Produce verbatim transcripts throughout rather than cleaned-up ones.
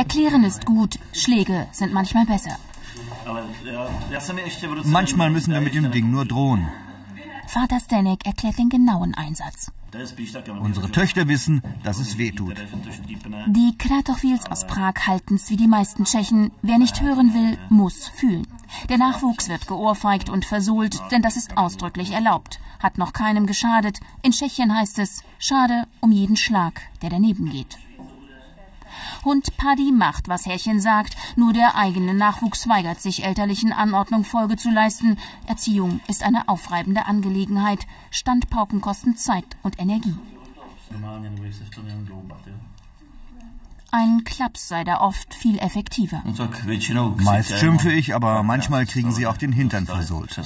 Erklären ist gut, Schläge sind manchmal besser. Manchmal müssen wir mit dem Ding nur drohen. Vater Zdeněk erklärt den genauen Einsatz. Unsere Töchter wissen, dass es weh tut. Die Kratochwils aus Prag halten's wie die meisten Tschechen. Wer nicht hören will, muss fühlen. Der Nachwuchs wird geohrfeigt und versohlt, denn das ist ausdrücklich erlaubt. Hat noch keinem geschadet. In Tschechien heißt es, schade um jeden Schlag, der daneben geht. Hund Paddy macht, was Herrchen sagt, nur der eigene Nachwuchs weigert sich, elterlichen Anordnung Folge zu leisten. Erziehung ist eine aufreibende Angelegenheit. Standpauken kosten Zeit und Energie. Ein Klaps sei da oft viel effektiver. Meist schimpfe ich, aber manchmal kriegen sie auch den Hintern versohlt.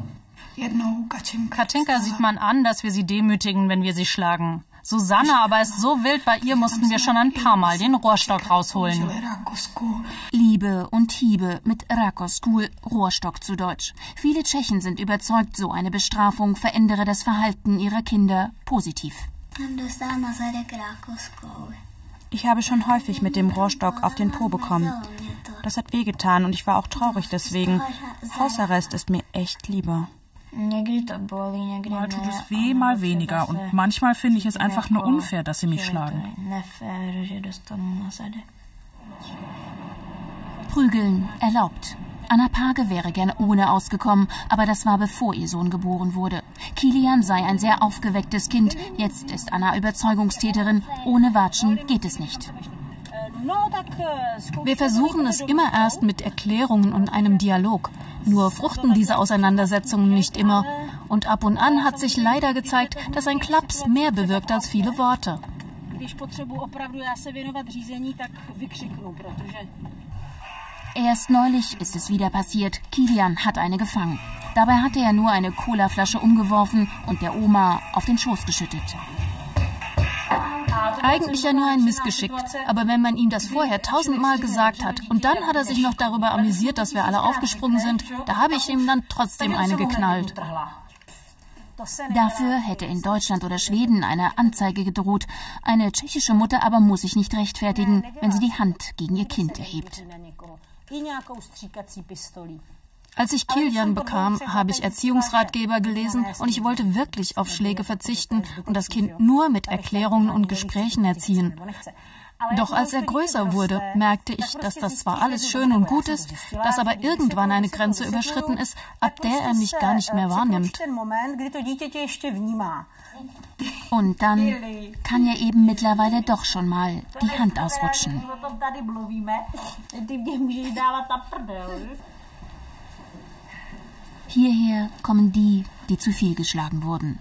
Katinka sieht man an, dass wir sie demütigen, wenn wir sie schlagen. Susanna aber ist so wild, bei ihr mussten wir schon ein paar Mal den Rohrstock rausholen. Liebe und Hiebe mit Rakoskul, Rohrstock zu Deutsch. Viele Tschechen sind überzeugt, so eine Bestrafung verändere das Verhalten ihrer Kinder positiv. Ich habe schon häufig mit dem Rohrstock auf den Po bekommen. Das hat wehgetan und ich war auch traurig deswegen. Hausarrest ist mir echt lieber. Mal tut es weh, mal weniger. Und manchmal finde ich es einfach nur unfair, dass sie mich schlagen. Prügeln erlaubt. Anna Page wäre gern ohne ausgekommen, aber das war bevor ihr Sohn geboren wurde. Kilian sei ein sehr aufgewecktes Kind. Jetzt ist Anna Überzeugungstäterin. Ohne Watschen geht es nicht. Wir versuchen es immer erst mit Erklärungen und einem Dialog. Nur fruchten diese Auseinandersetzungen nicht immer. Und ab und an hat sich leider gezeigt, dass ein Klaps mehr bewirkt als viele Worte. Erst neulich ist es wieder passiert. Kilian hat eine gefangen. Dabei hatte er nur eine Colaflasche umgeworfen und der Oma auf den Schoß geschüttet. Eigentlich ja nur ein Missgeschick. Aber wenn man ihm das vorher tausendmal gesagt hat und dann hat er sich noch darüber amüsiert, dass wir alle aufgesprungen sind, da habe ich ihm dann trotzdem eine geknallt. Dafür hätte in Deutschland oder Schweden eine Anzeige gedroht. Eine tschechische Mutter aber muss sich nicht rechtfertigen, wenn sie die Hand gegen ihr Kind erhebt. Als ich Kilian bekam, habe ich Erziehungsratgeber gelesen und ich wollte wirklich auf Schläge verzichten und das Kind nur mit Erklärungen und Gesprächen erziehen. Doch als er größer wurde, merkte ich, dass das zwar alles schön und gut ist, dass aber irgendwann eine Grenze überschritten ist, ab der er mich gar nicht mehr wahrnimmt. Und dann kann ja eben mittlerweile doch schon mal die Hand ausrutschen. Hierher kommen die, die zu viel geschlagen wurden.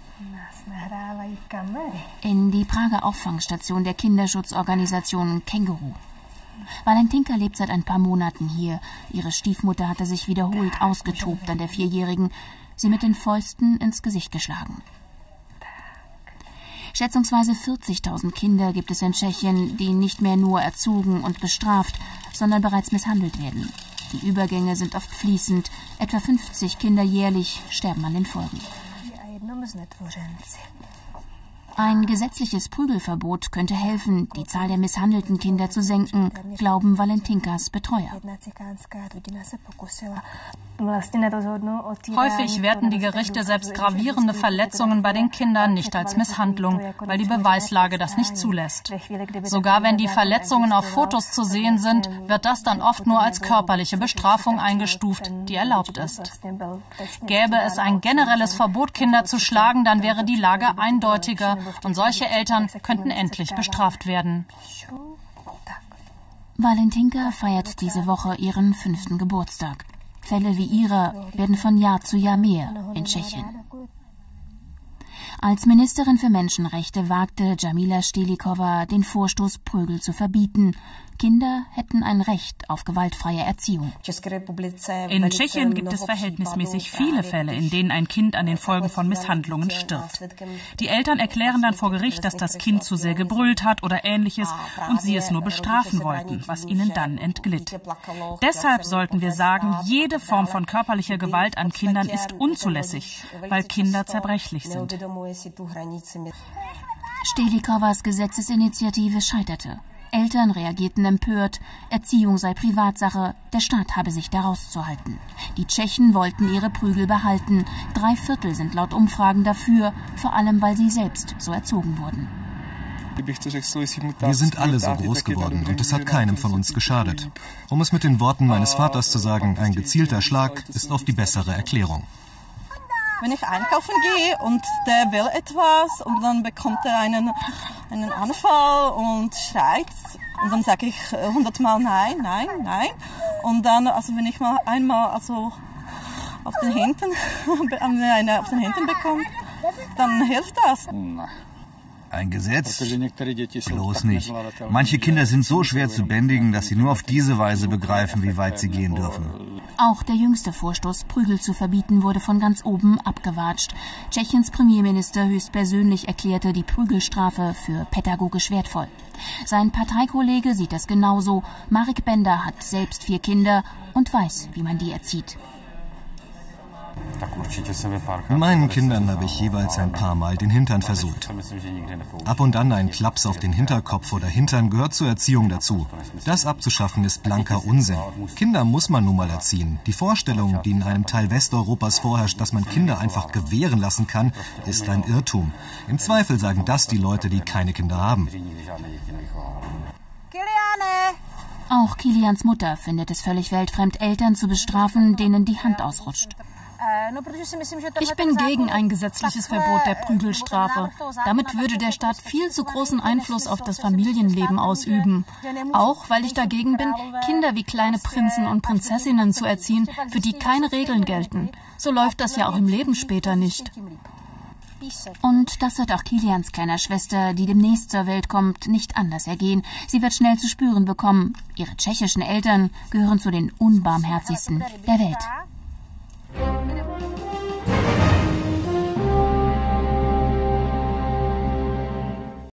In die Prager Auffangstation der Kinderschutzorganisation Känguru. Valentinka lebt seit ein paar Monaten hier. Ihre Stiefmutter hatte sich wiederholt ausgetobt an der Vierjährigen, sie mit den Fäusten ins Gesicht geschlagen. Schätzungsweise vierzigtausend Kinder gibt es in Tschechien, die nicht mehr nur erzogen und bestraft, sondern bereits misshandelt werden. Die Übergänge sind oft fließend. Etwa fünfzig Kinder jährlich sterben an den Folgen. Ein gesetzliches Prügelverbot könnte helfen, die Zahl der misshandelten Kinder zu senken, glauben Valentinkas Betreuer. Häufig werten die Gerichte selbst gravierende Verletzungen bei den Kindern nicht als Misshandlung, weil die Beweislage das nicht zulässt. Sogar wenn die Verletzungen auf Fotos zu sehen sind, wird das dann oft nur als körperliche Bestrafung eingestuft, die erlaubt ist. Gäbe es ein generelles Verbot, Kinder zu schlagen, dann wäre die Lage eindeutiger und solche Eltern könnten endlich bestraft werden. Valentinka feiert diese Woche ihren fünften Geburtstag. Fälle wie ihrer werden von Jahr zu Jahr mehr in Tschechien. Als Ministerin für Menschenrechte wagte Jamila Stelikova den Vorstoß, Prügel zu verbieten. Kinder hätten ein Recht auf gewaltfreie Erziehung. In Tschechien gibt es verhältnismäßig viele Fälle, in denen ein Kind an den Folgen von Misshandlungen stirbt. Die Eltern erklären dann vor Gericht, dass das Kind zu sehr gebrüllt hat oder Ähnliches und sie es nur bestrafen wollten, was ihnen dann entglitt. Deshalb sollten wir sagen, jede Form von körperlicher Gewalt an Kindern ist unzulässig, weil Kinder zerbrechlich sind. Stelikovas Gesetzesinitiative scheiterte. Eltern reagierten empört, Erziehung sei Privatsache, der Staat habe sich da rauszuhalten. Die Tschechen wollten ihre Prügel behalten. Drei Viertel sind laut Umfragen dafür, vor allem weil sie selbst so erzogen wurden. Wir sind alle so groß geworden und es hat keinem von uns geschadet. Um es mit den Worten meines Vaters zu sagen, ein gezielter Schlag ist oft die bessere Erklärung. Wenn ich einkaufen gehe und der will etwas und dann bekommt er einen, einen Anfall und schreit und dann sage ich hundertmal nein, nein, nein. Und dann, also wenn ich mal einmal also auf den Hintern, auf den Hintern bekomme, dann hilft das. Ein Gesetz? Bloß nicht. Manche Kinder sind so schwer zu bändigen, dass sie nur auf diese Weise begreifen, wie weit sie gehen dürfen. Auch der jüngste Vorstoß, Prügel zu verbieten, wurde von ganz oben abgewatscht. Tschechiens Premierminister höchstpersönlich erklärte die Prügelstrafe für pädagogisch wertvoll. Sein Parteikollege sieht das genauso. Marek Benda hat selbst vier Kinder und weiß, wie man die erzieht. Meinen Kindern habe ich jeweils ein paar Mal den Hintern versohlt. Ab und an ein Klaps auf den Hinterkopf oder Hintern gehört zur Erziehung dazu. Das abzuschaffen ist blanker Unsinn. Kinder muss man nun mal erziehen. Die Vorstellung, die in einem Teil Westeuropas vorherrscht, dass man Kinder einfach gewähren lassen kann, ist ein Irrtum. Im Zweifel sagen das die Leute, die keine Kinder haben. Auch Kilians Mutter findet es völlig weltfremd, Eltern zu bestrafen, denen die Hand ausrutscht. Ich bin gegen ein gesetzliches Verbot der Prügelstrafe. Damit würde der Staat viel zu großen Einfluss auf das Familienleben ausüben. Auch weil ich dagegen bin, Kinder wie kleine Prinzen und Prinzessinnen zu erziehen, für die keine Regeln gelten. So läuft das ja auch im Leben später nicht. Und das wird auch Kilians kleiner Schwester, die demnächst zur Welt kommt, nicht anders ergehen. Sie wird schnell zu spüren bekommen, ihre tschechischen Eltern gehören zu den unbarmherzigsten der Welt.